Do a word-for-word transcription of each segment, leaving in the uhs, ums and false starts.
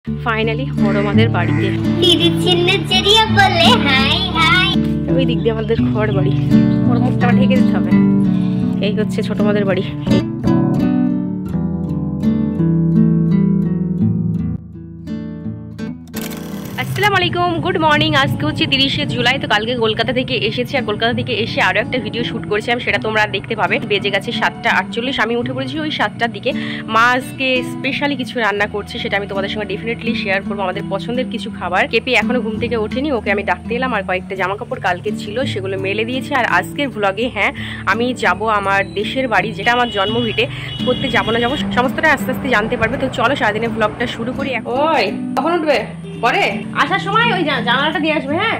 Finally বড় মাদের বাড়িতে ওই দিক দিয়ে আমাদের ঘর বাড়ি, বড় মুখটা ঢেকে দিতে হবে। এই হচ্ছে ছোট মাদের বাড়ি। আসসালামু আলাইকুম, গুড মর্নিং। আজকে হচ্ছে তিরিশে জুলাই। তো কালকে কলকাতা থেকে এসেছি, আর কলকাতা থেকে এসে আরও একটা ভিডিও শ্যুট করেছিলাম, সেটা তোমরা দেখতে পাবে। বেজে গেছে সাতটা আটচল্লিশ, আমি উঠে পড়েছি ওই সাতটার দিকে। মা আজকে স্পেশালি কিছু রান্না করছে, সেটা আমি তোমাদের সঙ্গে ডেফিনেটলি শেয়ার করবো। আমাদের পছন্দের কিছু খাবার। কেপি এখনো ঘুম থেকে ওঠেনি, ওকে আমি ডাকতে এলাম। আর কয়েকটা জামা কাপড় কালকে ছিল সেগুলো মেলে দিয়েছি। আর আজকের ভ্লগে হ্যাঁ আমি যাব আমার দেশের বাড়ি, যেটা আমার জন্মভিটে। করতে যাবো না যাবো সমস্তটা আস্তে আস্তে জানতে পারবে। তো চলো সারাদিনের ভ্লগটা শুরু করি। ওই কখন উঠবে? পরে আসার সময় ওই জানালাটা দিয়ে আসবে। হ্যাঁ,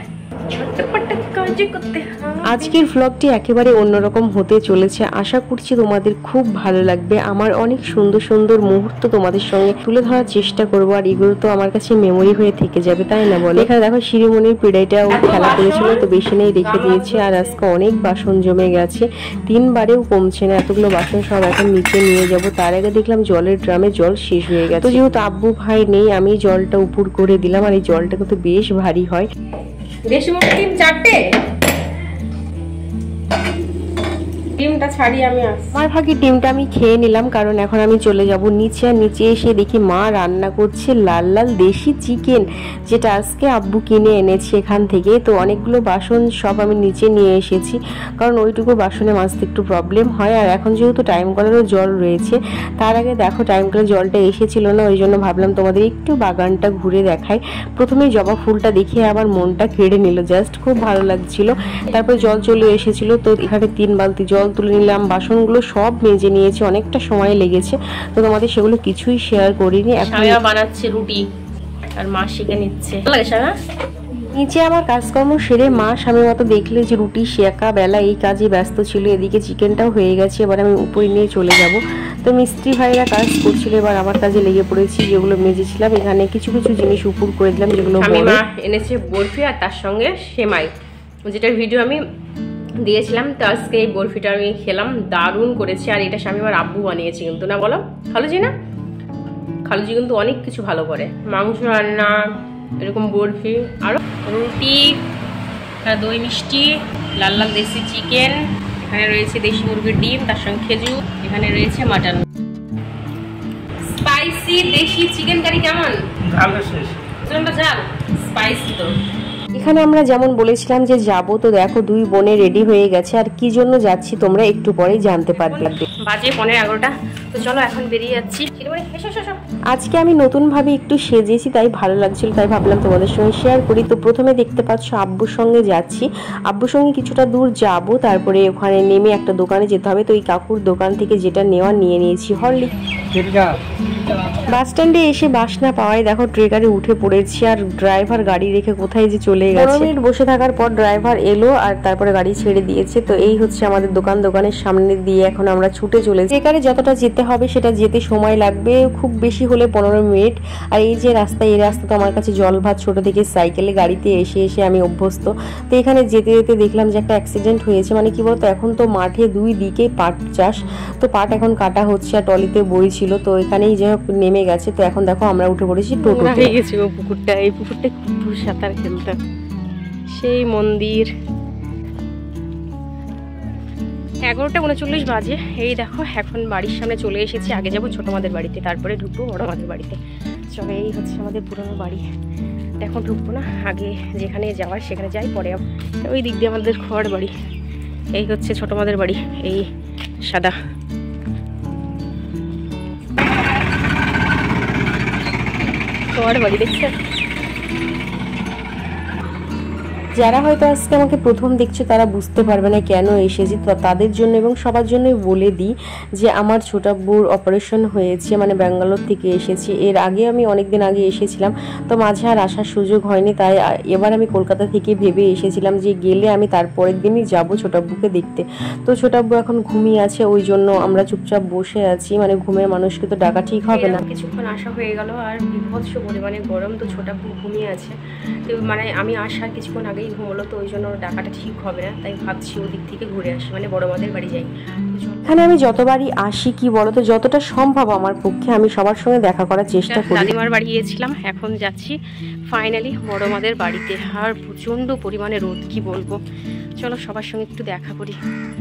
আজকের ভ্লগটি একেবারে অন্যরকম হতে চলেছে। আশা করছি তোমাদের খুব ভালো লাগবে। আমার অনেক সুন্দর সুন্দর মুহূর্ত তোমাদের সঙ্গে তুলে ধরার চেষ্টা করবো, আর এগুলো তো আমার কাছে মেমোরি হয়ে থেকে যাবে, তাই না বলো? এখানে দেখো শিরিমণির পিড়াইটা ও খেলা করেছিল, তো বেসিনেই রেখে দিয়েছে। আর আজকে অনেক বাসন জমে গেছে, তিনবারেও কমছে না। এতগুলো বাসন সব এখন নিচে নিয়ে যাব। তার আগে দেখলাম জলের ড্রামে জল শেষ হয়ে গেছে। তো যেহেতু আব্বু ভাই নেই, আমি জলটা উপর করে দিলাম। আর এই জলটা কিন্তু বেশ ভারী হয়। দেশি মুরগি ডিম চারটে, ডিমটা ছাড়িয়ে আমি আমার ভাগে ডিমটা আমি খেয়ে নিলাম, কারণ এখন আমি চলে যাব নিচে। আর নিচে এসে দেখি মা রান্না করছে লাল লাল দেশি চিকেন, যেটা আজকে আব্বু কিনে এনেছে এখান থেকে। তো অনেকগুলো বাসন সব আমি নিচে নিয়ে এসেছি, কারণ ওইটুকু বাসনে মাজতে একটু প্রবলেম হয়। আর এখন যেহেতু টাইম কলেরও জল রয়েছে, তার আগে দেখো টাইম কলের জলটা এসেছিল না, ওই জন্য ভাবলাম তোমাদের একটু বাগানটা ঘুরে দেখাই। প্রথমে জবা ফুলটা দেখে আবার মনটা কেড়ে নিল, জাস্ট খুব ভালো লাগছিল। তারপর জল চলে এসেছিল, তো এখানে তিন বালতি জল তুলে নিলাম। বাসনগুলো সব মেজে নিয়েছি, অনেকটা সময় লেগেছে, তো তোমাদের সেগুলো কিছুই শেয়ার করিনি। এখন বানাচ্ছে রুটি, আর মা শিখে নিচ্ছে। নিচে আমার কাজকর্ম সেরে মা স্বামী মতো দেখলে যে রুটি শেখা বেলা এই কাজে ব্যস্ত ছিল। এদিকে চিকেনটাও হয়ে গেছে, এবার আমি উপরে নিয়ে চলে যাব। তো মিস্ত্রি ভাইরা কাজ করছিল, এবার আমার কাজে লেগে পড়েছি। যেগুলো মেজেছিলাম এখানে কিছু কিছু জিনিস উপর করে দিলাম, যেগুলো মা এনেছে বরফি আর তার সঙ্গে সেমাই, যেটার ভিডিও আমি দিয়েছিলাম। তো আজকে এই বরফিটা আমি খেলাম, দারুণ করেছে। আর এটা স্বামীবার আব্বু বানিয়েছে কিন্তু, না বলো খালুজি? না, খালুজি কিন্তু অনেক কিছু ভালো করে, মাংস রান্না, এরকম বরফি, আরো রুটি, দই মিষ্টি, লাল লাল দেশি চিকেন, এখানে রয়েছে দেশি মুরগির ডিম, তার সঙ্গে খেজুর, এখানে রয়েছে মাটন। স্পাইসি দেশি চিকেন কারি কেমন? ভালো, শেষ ঝাল স্পাইসি। তো এখানে আমরা যেমন বলেছিলাম যে যাব, তো দেখো দুই বোনে রেডি হয়ে গেছে। আর কি জন্য যাচ্ছি তোমরা একটু পরেই জানতে পারবে। বাজে পনেরো এগারোটা, তো চলো এখন বেরিয়ে যাচ্ছি। আজকে আমি নতুন ভাবে একটু সেজেছি, তাই ভালো লাগছিল, তাই ভাবলাম তোমাদের সঙ্গে শেয়ার করি। তো প্রথমে দেখতে পাচ্ছ আব্বুর সঙ্গে যাচ্ছি, আব্বুর সঙ্গে কিছুটা দূর যাব, তারপরে ওখানে নেমে একটা দোকানে যেতে হবে। তো এই কাকুর দোকান থেকে যেটা নেওয়া নিয়ে নিয়েছি, হরলিক্স। বাস স্ট্যান্ডে এসে বাস না পাওয়ায় দেখো ট্রেকারে উঠে পড়েছি, আর ড্রাইভার গাড়ি রেখে কোথায় যে চলে গেছে। পনেরো মিনিট বসে থাকার পর ড্রাইভার এলো, আর তারপরে গাড়ি ছেড়ে দিয়েছে। তো এই হচ্ছে আমাদের দোকান, দোকানের সামনে দিয়ে এখন আমরা ছুটে চলেছি। ট্রেকারে যতটা যেতে হবে সেটা যেতে সময় লাগবে খুব বেশি হলে পনেরো মিনিট। আর এই যে রাস্তা, এই রাস্তা তো আমার কাছে জল ভাত ছোট থেকে সাইকেলে গাড়িতে এসে এসে আমি অভ্যস্ত। তো এখানে যেতে যেতে দেখলাম যে একটা অ্যাক্সিডেন্ট হয়েছে। মানে কি বলতো, এখন তো মাঠে দুই দিকে পাট চাষ, তো পাট এখন কাটা হচ্ছে, আর টলিতে বই ছিল। তো এখানেই যে নেমে গেছে। তো এখন দেখো আমরা উঠে পড়েছি টোটো। হয়ে গেছে ও পুকুরটা, এই পুকুরটা খুব সাঁতার খেলতাম, সেই মন্দির। এগারোটা উনচল্লিশ বাজে। এই দেখো এখন বাড়ির সামনে চলে এসেছি। আগে যাবো ছোট মাদের বাড়িতে, তারপরে ঢুকবো বড় মাদের বাড়িতে। চলো, এই হচ্ছে আমাদের পুরনো বাড়ি। এখন ঢুকবো না, আগে যেখানে যাওয়ার সেখানে যাই, পরে ওই দিক দিয়ে আমাদের ঘর বাড়ি। এই হচ্ছে ছোট মাদের বাড়ি, এই সাদা। ঘর বাড়ি দেখছে। যারা হয়তো আজকে আমাকে প্রথম দেখছো তারা বুঝতে পারবে না কেন এসেছি, তো তাদের জন্য এবং সবার জন্যই বলে দিই যে আমার ছোটাব্বুর অপারেশন হয়েছে, মানে ব্যাঙ্গালোর থেকে এসেছি। এর আগে আমি অনেকদিন আগে এসেছিলাম, তো মাঝে আর আসার সুযোগ হয়নি। তাই এবার আমি কলকাতা থেকে ভেবে এসেছিলাম যে গেলে আমি তারপরের দিনই যাব ছোটাব্বুকে দেখতে। তো ছোটাব্বু এখন ঘুমিয়ে আছে, ওই জন্য আমরা চুপচাপ বসে আছি। মানে ঘুমের মানুষকে তো ডাকা ঠিক হবে না। কিছুক্ষণ আসা হয়ে গেল, আর বিভৎস পরিমাণে গরম। তো ছোটাব্বু ঘুমিয়ে আছে। তো মানে আমি আসার কিছুক্ষণ আগে আগেই ঘুমোলো, তো ওই জন্য ডাকাটা ঠিক হবে না, তাই ভাবছি ওদিক থেকে ঘুরে আসি, মানে বড় মাদের বাড়ি যাই। এখানে আমি যতবারই আসি কি বলতো, যতটা সম্ভব আমার পক্ষে আমি সবার সঙ্গে দেখা করার চেষ্টা করি। দাদিমার বাড়ি গিয়েছিলাম, এখন যাচ্ছি ফাইনালি বড় মাদের বাড়িতে। আর প্রচণ্ড পরিমাণে রোদ, কি বলবো। চলো সবার সঙ্গে একটু দেখা করি,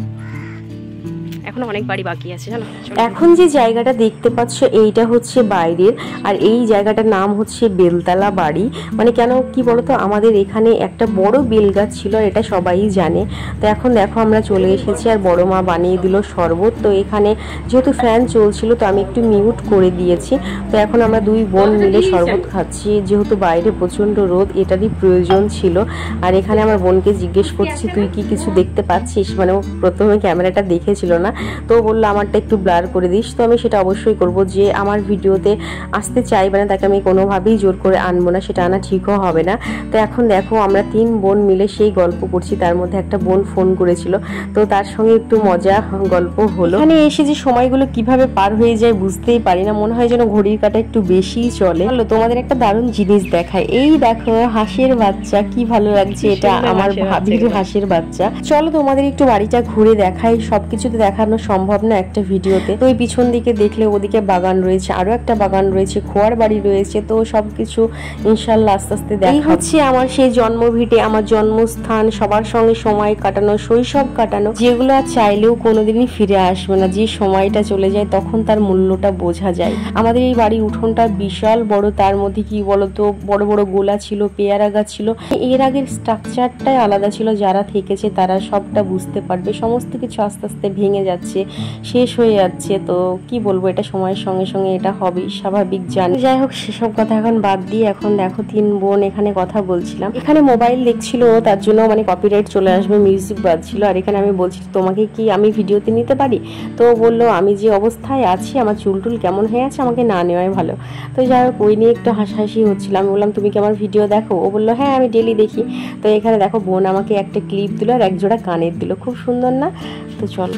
এখনো অনেক বাড়ি বাকি আছে জানো। এখন যে জায়গাটা দেখতে পাচ্ছ এইটা হচ্ছে বাইরের, আর এই জায়গাটার নাম হচ্ছে বেলতলা বাড়ি। মানে কেন কি বলতো, আমাদের এখানে একটা বড় বেল গাছ ছিল, এটা সবাই জানে। তো এখন দেখো আমরা চলে এসেছি, আর বড় মা বানিয়ে দিল শরবত। তো এখানে যেহেতু ফ্যান চলছিল তো আমি একটু মিউট করে দিয়েছি। তো এখন আমরা দুই বোন মিলে শরবত খাচ্ছি, যেহেতু বাইরে প্রচণ্ড রোদ, এটারই প্রয়োজন ছিল। আর এখানে আমার বোনকে জিজ্ঞেস করছি তুই কি কিছু দেখতে পাচ্ছিস, মানে ও প্রথমে ক্যামেরাটা দেখেছিল না, তো বললো আমারটা একটু ব্লার করে দিস। তো আমি সেটা অবশ্যই করব, যে আমার ভিডিওতে আসতে চাইবে না তাকে আমি কোনোভাবেই জোর করে আনবো না, সেটা আনা ঠিকও হবে না। তো এখন দেখো আমরা তিন বোন মিলে সেই গল্প করছি, তার মধ্যে একটা বোন ফোন করেছিল, তো তার সঙ্গে একটু মজা গল্প হলো। এখানে এসে যে সময়গুলো কিভাবে পার হয়ে যায় বুঝতেই পারি না, মনে হয় যেন ঘড়ির কাঁটা একটু বেশিই চলে। চলো তোমাদের একটা দারুণ জিনিস দেখায়, এই দেখো হাঁসের বাচ্চা, কি ভালো লাগছে, এটা আমার ভাবির হাঁসের বাচ্চা। চলো তোমাদের একটু বাড়িটা ঘুরে দেখাই, সবকিছু তো দেখানো সম্ভব না একটা ভিডিওতে। তো এই পিছন দিকে দেখলে ওদিকে বাগান রয়েছে, আরো একটা বাগান রয়েছে, খোয়ার বাড়ি রয়েছে, তো সবকিছু ইনশাল্লাহ আস্তে আস্তে দেখা। এই হচ্ছে আমার সেই জন্মভিটে, আমার জন্মস্থান, সবার সঙ্গে সময় কাটানো, শৈশব কাটানো, যেগুলো আর চাইলেও কোনোদিনই ফিরে আসবে না। যে সময়টা চলে যায় তখন তার মূল্যটা বোঝা যায়। আমাদের এই বাড়ির উঠোনটা বিশাল বড়, তার মধ্যে কি বলতো বড় বড় গোলা ছিল, পেয়ারা গাছ ছিল। এর আগের স্ট্রাকচারটাই আলাদা ছিল, যারা থেকেছে তারা সবটা বুঝতে পারবে। সমস্ত কিছু আস্তে আস্তে ভেঙে যাচ্ছে, শেষ হয়ে যাচ্ছে। তো কি বলবো, এটা সময়ের সঙ্গে সঙ্গে এটা হবেই, স্বাভাবিক জানি। যাই হোক সেসব কথা এখন বাদ দিয়ে এখন দেখো তিন বোন এখানে কথা বলছিলাম। এখানে মোবাইল দেখছিল, তার জন্য মানে কপিরাইট চলে আসবে, মিউজিক বাজছিল। আর এখানে আমি বলছি তোমাকে কি আমি ভিডিওতে নিতে পারি? তো বললো আমি যে অবস্থায় আছি, আমার চুল টুল কেমন হয়ে আছে, আমাকে না নেওয়াই ভালো। তো যাই হোক ওই নিয়ে একটু হাসাহাসি হচ্ছিল। আমি বললাম তুমি কি আমার ভিডিও দেখো? ও বললো হ্যাঁ আমি ডেলি দেখি। তো এখানে দেখো বোন আমাকে একটা ক্লিপ দিল আর এক জোড়া কানের দিল, খুব সুন্দর না? তো চল,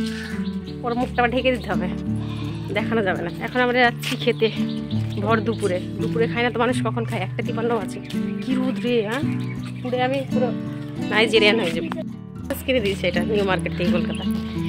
ওর মুখটা ঢেকে দিতে হবে, দেখানো যাবে না। এখন আমরা যাচ্ছি খেতে, ভর দুপুরে। দুপুরে খাই না তো মানুষ কখন খায়? একটা তিপান্ন আছে, কি রোদ রে। হ্যাঁ পুরে আমি পুরো নাইজেরিয়ান হয়ে যাবো। কিনে দিয়েছে এটা নিউ মার্কেট থেকে, কলকাতা।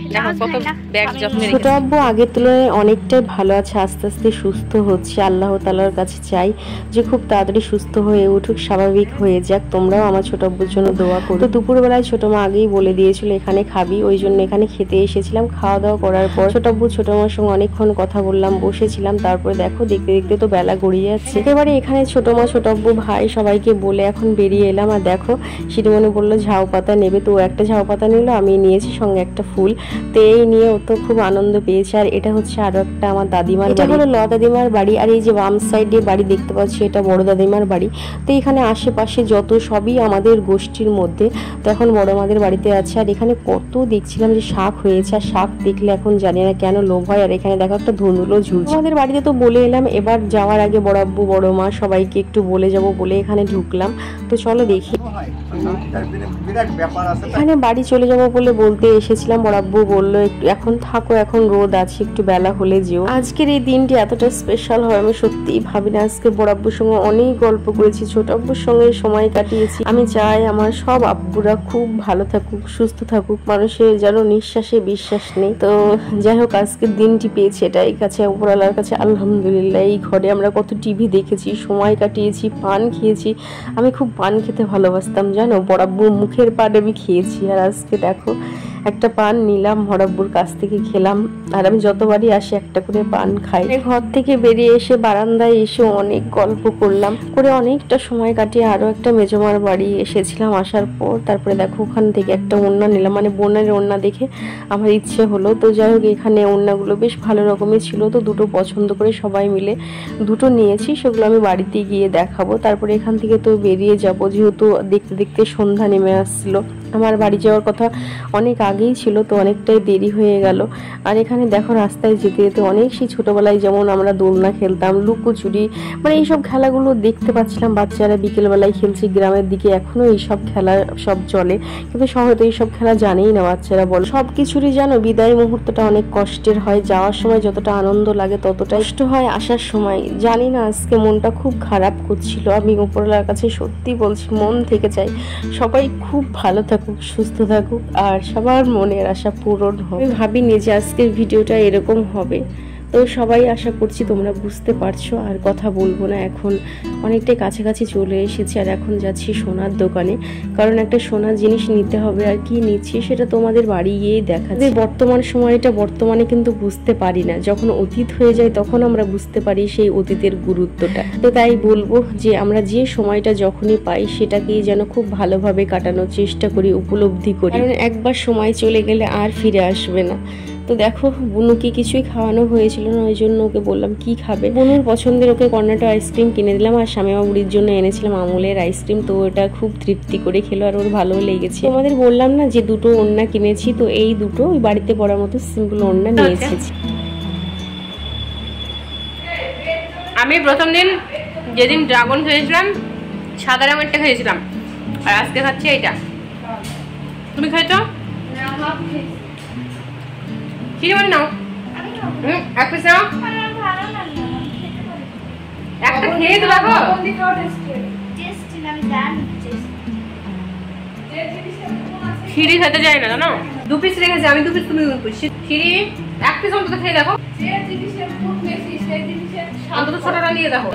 ছোট আব্বু আগের তুলনায় অনেকটাই ভালো আছে, আস্তে আস্তে সুস্থ হচ্ছে। আল্লাহ তাআলার কাছে চাই যে খুব তাড়াতাড়ি সুস্থ হয়ে উঠুক, স্বাভাবিক হয়ে যাক। তোমরাও আমার ছোট আব্বুর জন্য দোয়া করো। তো দুপুরবেলায় ছোট মা আগেই বলে দিয়েছিল এখানে খাবি, ওই জন্য এখানে খেতে এসেছিলাম। খাওয়া দাওয়া করার পর ছোট আব্বু ছোট মার সঙ্গে অনেকক্ষণ কথা বললাম, বসেছিলাম। তারপরে দেখো দেখতে দেখতে তো বেলা গড়িয়ে যাচ্ছে। একেবারে এখানে ছোট মা ছোট আব্বু ভাই সবাইকে বলে এখন বেরিয়ে এলাম। আর দেখো শিরিমণি বললো ঝাউ পাতা নেবে, তো একটা ঝাউ পাতা নিল, আমি নিয়েছি সঙ্গে একটা ফুল। তো এই নিয়ে ও তো খুব আনন্দ পেয়েছে। আর এটা হচ্ছে আরো একটা আমার দাদিমার, এটা হলো ল দাদিমার বাড়ি। আর এই যে বাম সাইডে বাড়ি দেখতে পাচ্ছি এটা বড় দাদিমার বাড়ি। তো এখানে আশেপাশে যত সবই আমাদের গোষ্ঠীর মধ্যে। তো এখন বড় মাদের বাড়িতে আছে। আর এখানে কত দেখছিলাম যে শাক হয়েছে, আর শাক দেখলে এখন জানি না কেন লোভ হয়। আর এখানে দেখো একটা ধুন্দুলো ঝুলছে। আমাদের বাড়িতে তো বলে এলাম, এবার যাওয়ার আগে বড় আব্বু বড় মা সবাইকে একটু বলে যাব বলে এখানে ঢুকলাম। তো চলো দেখি, এখানে বাড়ি চলে যাবো বলে বলতে এসেছিলাম। বড় আব্বু বললো একটু এখন থাকো, এখন রোদ আছে, একটু বেলা হলে যেও। আজকের এই দিনটি এতটা স্পেশাল হয় আমি সত্যিই ভাবি না। আজকে বড় আব্বুর সঙ্গে অনেক গল্প করেছি, ছোট আব্বুর সঙ্গে সময় কাটিয়েছি। আমি চাই আমার সব আব্বুরা খুব ভালো থাকুক, সুস্থ থাকুক, মানুষের যেন নিঃশ্বাসে বিশ্বাস নেই। তো যাই হোক আজকের দিনটি পেয়েছি, এটাই কাছে উপরওয়ালার কাছে আলহামদুলিল্লাহ। এই ঘরে আমরা কত টিভি দেখেছি, সময় কাটিয়েছি, পান খেয়েছি। আমি খুব পান খেতে ভালোবাসতাম জানো, বড় আব্বুর মুখের পান আমি খেয়েছি। আর আজকে দেখো একটা পান নিলাম বড়াব্বুর কাছ থেকে, খেলাম। আর আমি যতবারই আসি একটা করে পান খাই। ঘর থেকে বেরিয়ে এসে বারান্দায় এসে অনেক গল্প করলাম, করে অনেকটা সময় কাটিয়ে আরো একটা মেজমার বাড়ি এসেছিলাম। আসার পর তারপরে দেখো ওখান থেকে একটা ওড়না নিলাম, মানে বোনের ওড়না দেখে আমার ইচ্ছে হলো। তো যাই হোক এখানে ওড়নাগুলো বেশ ভালো রকমের ছিল, তো দুটো পছন্দ করে সবাই মিলে দুটো নিয়েছি। সেগুলো আমি বাড়িতে গিয়ে দেখাবো। তারপরে এখান থেকে তো বেরিয়ে যাবো, যেহেতু দেখতে দেখতে সন্ধ্যা নেমে আসছিল। আমার বাড়ি যাওয়ার কথা অনেক আগেই ছিল, তো অনেকটাই দেরি হয়ে গেল। আর এখানে দেখো রাস্তায় যেতে যেতে অনেক সেই ছোটোবেলায় যেমন আমরা দোলনা খেলতাম, লুকোচুরি, মানে এইসব খেলাগুলো দেখতে পাচ্ছিলাম বাচ্চারা বিকেলবেলায় খেলছে গ্রামের দিকে। এখনও এইসব খেলা সব চলে, কিন্তু শহরে তো এইসব খেলা জানেই না বাচ্চারা। বল সব কিছুরই জানো বিদায় মুহূর্তটা অনেক কষ্টের হয়। যাওয়ার সময় যতটা আনন্দ লাগে ততটা কষ্ট হয় আসার সময়। জানি না আজকে মনটা খুব খারাপ করছিল। আমি উপরওয়ালার কাছে সত্যি বলছি, মন থেকে চাই সবাই খুব ভালো থাকুক, সুস্থ থাকুক, আর সবার মনের আশা পূরণ হোক। আমি ভাবিনি যে আজকের ভিডিওটা এরকম হবে, তো সবাই আশা করছি তোমরা বুঝতে পারছো। আর কথা বলবো না, এখন অনেকটাই কাছাকাছি চলে এসেছি। আর এখন যাচ্ছি সোনার দোকানে, কারণ একটা সোনার জিনিস নিতে হবে। আর কি নিচ্ছি সেটা তোমাদের বাড়ি গিয়েই দেখা যায়। বর্তমান সময়টা বর্তমানে কিন্তু বুঝতে পারি না, যখন অতীত হয়ে যায় তখন আমরা বুঝতে পারি সেই অতীতের গুরুত্বটা। তো তাই বলবো যে আমরা যে সময়টা যখনই পাই সেটাকেই যেন খুব ভালোভাবে কাটানোর চেষ্টা করি, উপলব্ধি করি, কারণ একবার সময় চলে গেলে আর ফিরে আসবে না। তো দেখো বুনুকে কিছুই খাওয়ানো হয়েছিল না, ওই জন্য ওকে বললাম কি খাবে। বুনুর পছন্দের ওকে কর্নেটো আইসক্রিম কিনে দিলাম, আর শামিমা বুড়ির জন্য এনেছিলাম আমুলের আইসক্রিম। তো ওটা খুব তৃপ্তি করে খেলো আর ওর ভালো লেগেছে। তোমাদের বললাম না যে দুটো ওড়না কিনেছি, তো এই দুটো ওই বাড়িতে পরার মতো সিম্পল ওড়না নিয়ে এসেছি। আমি প্রথম দিন যেদিন ড্রাগন খেয়েছিলাম সাদা রঙেরটা খেয়েছিলাম, আর আজকে খাচ্ছি এইটা। তুমি খেয়েছো? চিনি মানে নাও, এক পিস নাও, একটা খেয়ে তো দেখো। খিরি খেতে যায় না জানো, দু পিস রেখেছে, আমি দু পিস তুমি দু পিস। খিরি এক পিস অন্তত খেয়ে দেখো, অন্তত ছোটটা নিয়ে দেখো।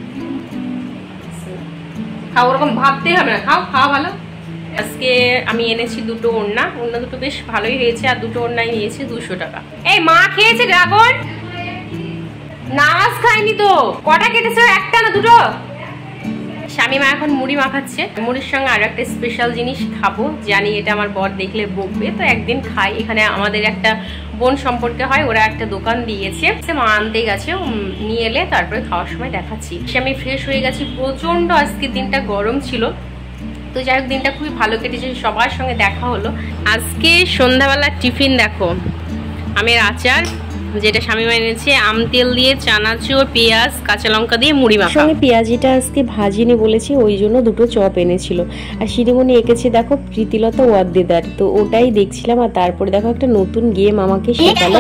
খাও, ওরকম ভাবতেই হবে না, খাও, খাওয়া ভালো। আজকে আমি এনেছি দুটো ওড়না, ওড়না দুটো বেশ ভালোই হয়েছে, আর দুটো ওড়নাই নিয়েছি দুশো টাকা। এই মা খেয়েছে ড্রাগন, নামাজ খায়নি তো। কটা কেটেছো? একটা না দুটো? শামিমা এখন মুড়ি মাখাচ্ছে, মুড়ির সঙ্গে আরো একটা স্পেশাল জিনিস খাবো, জানি এটা আমার বর দেখলে বকবে, তো একদিন খাই। এখানে আমাদের একটা বোন সম্পর্কে হয়, ওরা একটা দোকান দিয়েছে, মা আনতে গেছে, নিয়ে এলে তারপরে খাওয়ার সময় দেখাচ্ছি। আমি ফ্রেশ হয়ে গেছি, প্রচন্ড আজকের দিনটা গরম ছিল, তো যাই হোক দিনটা খুবই ভালো কেটেছে, সবার সঙ্গে দেখা হলো। আজকে সন্ধ্যাবেলার টিফিন দেখো, আমের আচার যেটা শামিমা এনেছে, আম তেল দিয়ে, চানাচুর, পেঁয়াজ, কাঁচা লঙ্কা দিয়ে মুড়ি মাখা। সঙ্গে পেঁয়াজিটা আজকে ভাজিনি বলেছি, ওই জন্য দুটো চপ এনেছিল। আর শিরিমণি এঁকেছে দেখো প্রীতিলতা ওয়াদ্দেদার, তো ওটাই দেখছিলাম। আর তারপরে দেখো একটা নতুন গেম আমাকে শেখালো।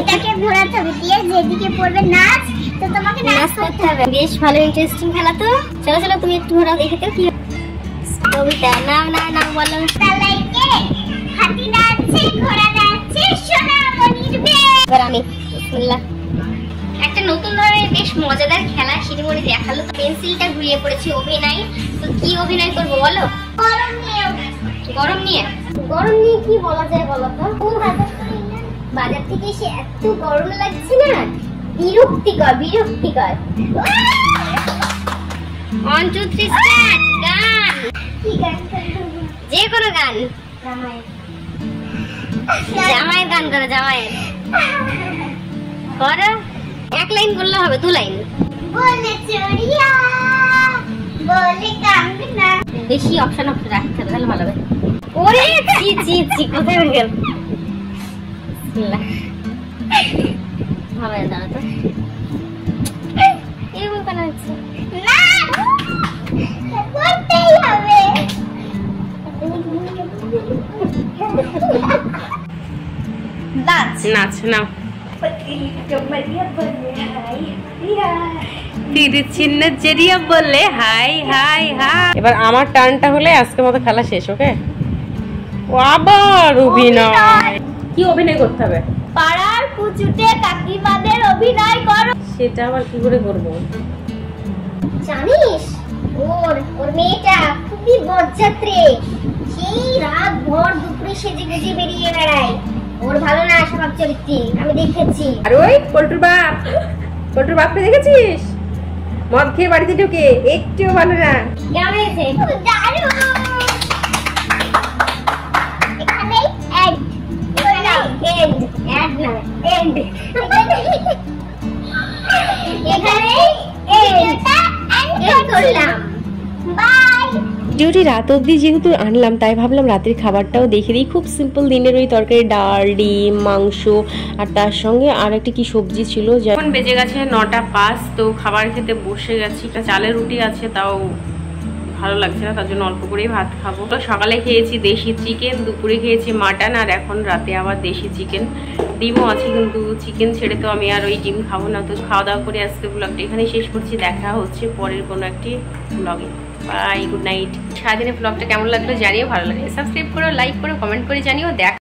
বেশ ভালো ইন্টারেস্টিং খেলা তো, চলো চলো তুমি একটু ঘোরাও দেখে তো কি কবিতা। নাম না নাম বলো। তালাইকে হাতি যাচ্ছে, ঘোড়া যাচ্ছে, সোনা মনির বে। এবার আমি বিসমিল্লাহ। একটা নতুন ধরনের বেশ মজাদার খেলা শিরিমণি দেখালো, পেন্সিলটা ঘুরিয়ে পড়েছে অভিনয়। তো কি অভিনয় করবো বলো? গরম নিয়ে। গরম নিয়ে গরম নিয়ে কি বলা যায় বলো তো? বাজার থেকে এসে এত গরম লাগছে না, বিরক্তিকর বিরক্তিকর। One two three start. গান, কি গান? যে কোনো গান। জামাইয়ের গান করো, জামাইয়ের করো। এক লাইন বললে হবে, দু লাইন? বলে চড়িয়া বলে কাঙ্গনা। বেশি অপশন অপশন রাখতে হবে, তাহলে ভালো হবে। ওরে জি জি জি, কোথায় উঠে গেল? বিসমিল্লাহ। ভালো দাঁড়া তো, এরকম কেন হচ্ছে? না করতেই হবে। নাচ নাচ নাও। চিহ্ন জেরিয়া বললে হাই হাই হাই। এবার আমার টার্নটা হলে আজকের মতো খেলা শেষ। ওকে, ও আবার অভিনয়। কি অভিনয় করতে হবে? পাড়ার কুচুটে কাকিমাদের অভিনয় করো। সেটা আবার কি করে করব? জানিস ওর ওর মেয়েটা খুবই বজ্জাত্রে, সেই রাত ভর দুপুরে সেজে গুজে বেরিয়ে বেড়ায়। ওর ভালো না স্বভাব চরিত্রে, আমি দেখেছি। আর ওই পল্টুর বাপ, পল্টুর বাপকে দেখেছিস? মদ খেয়ে বাড়িতে ঢুকে একটুও ভালো না। কেমন হয়েছে? দারুণ। এখানে এন্ড এন্ড এন্ড না এন্ড, এখানে এন্ড এন্ড করলাম। বাই। ডিউটি রাত অবধি যেহেতু আনলাম তাই ভাবলাম রাতের খাবারটাও দেখে দিই। খুব সিম্পল দিনের ওই তরকারি, ডাল, ডিম, মাংস আর তার সঙ্গে আর একটা কি সবজি ছিল। এখন বেজে গেছে নটা পাঁচ, তো খাবার খেতে বসে গেছি। চালের রুটি আছে, তাও ভালো লাগছে না, তার জন্য অল্প করেই ভাত খাবো। তো সকালে খেয়েছি দেশি চিকেন, দুপুরে খেয়েছি মাটন, আর এখন রাতে আবার দেশি চিকেন। ডিমও আছে, কিন্তু চিকেন ছেড়ে তো আমি আর ওই ডিম খাবো না। তো খাওয়া দাওয়া করে আজকে ব্লগটা এখানেই শেষ করছি। দেখা হচ্ছে পরের কোনো একটি ব্লগে। Bye, good night. সারাদিনের ব্লগটা কেমন লাগলো জানিও, ভালো লাগে সাবস্ক্রাইব করো, লাইক করো, কমেন্ট করে জানিও। দেখ